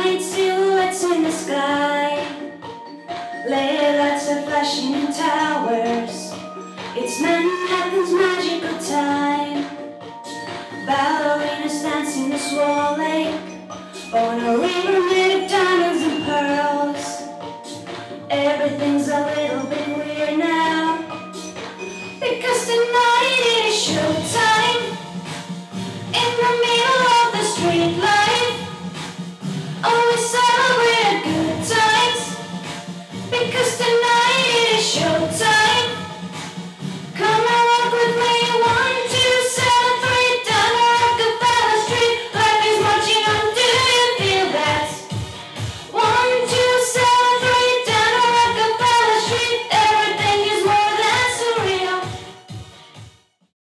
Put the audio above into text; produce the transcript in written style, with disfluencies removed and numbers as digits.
Giant silhouettes in the sky, lit lights are flashing in towers. It's Manhattan's magical time. Ballerinas dancing the swirl lake on a river made of diamonds and pearls. Everything's a little bit weird now, because tonight it is showtime. In the middle of the street life, oh, we celebrate good times, because tonight